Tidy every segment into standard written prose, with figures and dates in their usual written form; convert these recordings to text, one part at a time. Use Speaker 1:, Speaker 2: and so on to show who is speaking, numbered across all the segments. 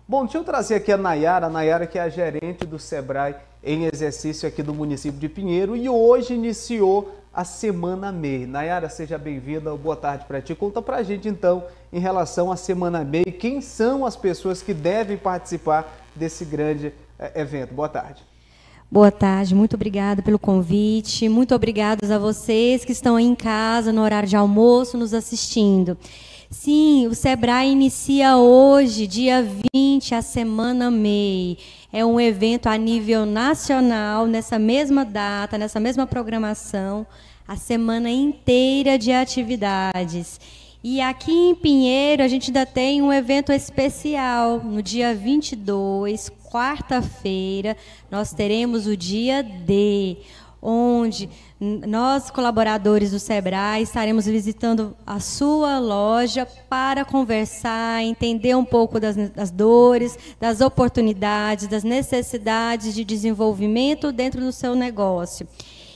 Speaker 1: Bom, deixa eu trazer aqui a Nayara que é a gerente do Sebrae em exercício aqui do município de Pinheiro e hoje iniciou a Semana MEI. Nayara, seja bem-vinda, boa tarde para ti. Conta pra gente então em relação à Semana MEI, quem são as pessoas que devem participar desse grande evento. Boa tarde.
Speaker 2: Boa tarde, muito obrigada pelo convite, muito obrigados a vocês que estão aí em casa no horário de almoço nos assistindo. Sim, o Sebrae inicia hoje, dia 20, a Semana MEI. É um evento a nível nacional, nessa mesma data, nessa mesma programação, a semana inteira de atividades. E aqui em Pinheiro, a gente ainda tem um evento especial. No dia 22, quarta-feira, nós teremos o dia D, onde nós, colaboradores do Sebrae, estaremos visitando a sua loja para conversar, entender um pouco das dores, das oportunidades, das necessidades de desenvolvimento dentro do seu negócio.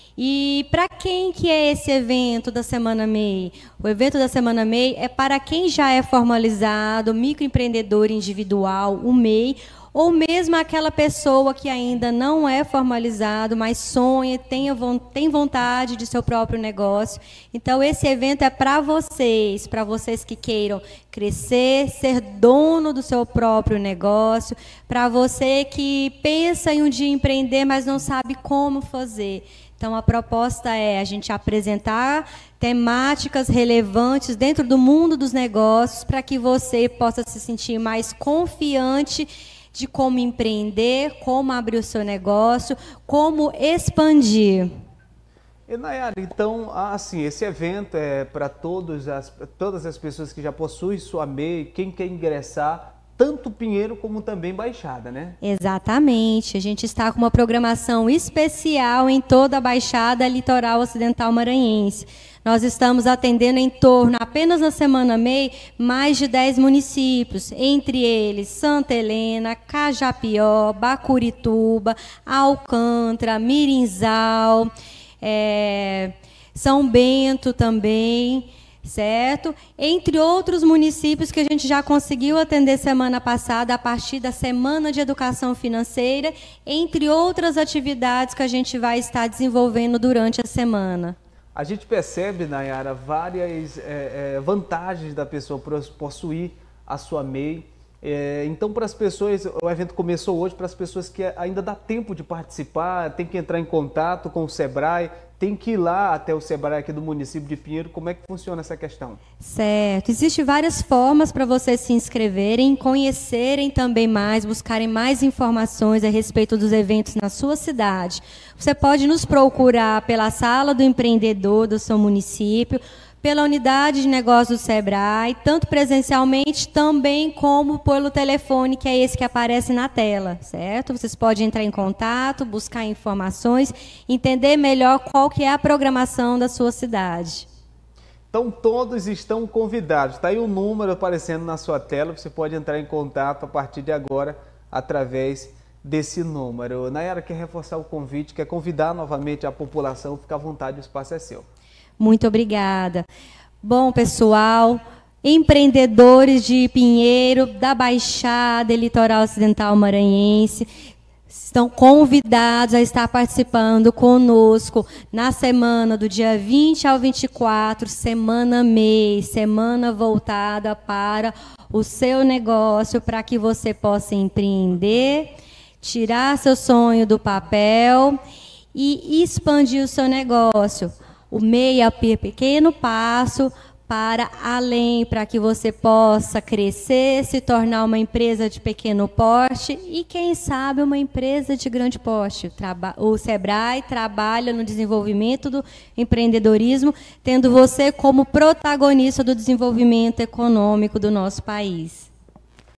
Speaker 2: E para quem que é esse evento da Semana MEI? O evento da Semana MEI é para quem já é formalizado, microempreendedor individual, o MEI, ou mesmo aquela pessoa que ainda não é formalizado, mas sonha, tem vontade de seu próprio negócio. Então, esse evento é para vocês que queiram crescer, ser dono do seu próprio negócio, para você que pensa em um dia empreender, mas não sabe como fazer. Então, a proposta é a gente apresentar temáticas relevantes dentro do mundo dos negócios para que você possa se sentir mais confiante de como empreender, como abrir o seu negócio, como expandir.
Speaker 1: E Nayara, então, assim, esse evento é para todas as pessoas que já possuem sua MEI, quem quer ingressar, tanto Pinheiro como também Baixada, né?
Speaker 2: Exatamente. A gente está com uma programação especial em toda a Baixada Litoral Ocidental Maranhense. Nós estamos atendendo em torno, apenas na Semana MEI, mais de 10 municípios, entre eles Santa Helena, Cajapió, Bacurituba, Alcântara, Mirinzal, São Bento também, certo? Entre outros municípios que a gente já conseguiu atender semana passada, a partir da Semana de Educação Financeira, entre outras atividades que a gente vai estar desenvolvendo durante a semana.
Speaker 1: A gente percebe, Nayara, várias vantagens da pessoa possuir a sua MEI. Então, para as pessoas, o evento começou hoje, para as pessoas que ainda dá tempo de participar, tem que entrar em contato com o Sebrae, tem que ir lá até o Sebrae aqui do município de Pinheiro. Como é que funciona essa questão?
Speaker 2: Certo. Existem várias formas para vocês se inscreverem, conhecerem também mais, buscarem mais informações a respeito dos eventos na sua cidade. Você pode nos procurar pela Sala do Empreendedor do seu município, pela unidade de negócio do Sebrae, tanto presencialmente também como pelo telefone, que é esse que aparece na tela, certo? Vocês podem entrar em contato, buscar informações, entender melhor qual que é a programação da sua cidade.
Speaker 1: Então, todos estão convidados. Está aí o número aparecendo na sua tela, você pode entrar em contato a partir de agora, através desse número. Nayara, quer reforçar o convite, quer convidar novamente a população, fica à vontade, o espaço é seu. Muito obrigada.
Speaker 2: Bom, pessoal, empreendedores de Pinheiro, da Baixada e Litoral Ocidental Maranhense, estão convidados a estar participando conosco na semana do dia 20 ao 24, Semana MEI, semana voltada para o seu negócio, para que você possa empreender, tirar seu sonho do papel e expandir o seu negócio. O MEI é o pequeno passo para além, para que você possa crescer, se tornar uma empresa de pequeno porte e, quem sabe, uma empresa de grande porte. O Sebrae trabalha no desenvolvimento do empreendedorismo, tendo você como protagonista do desenvolvimento econômico do nosso país.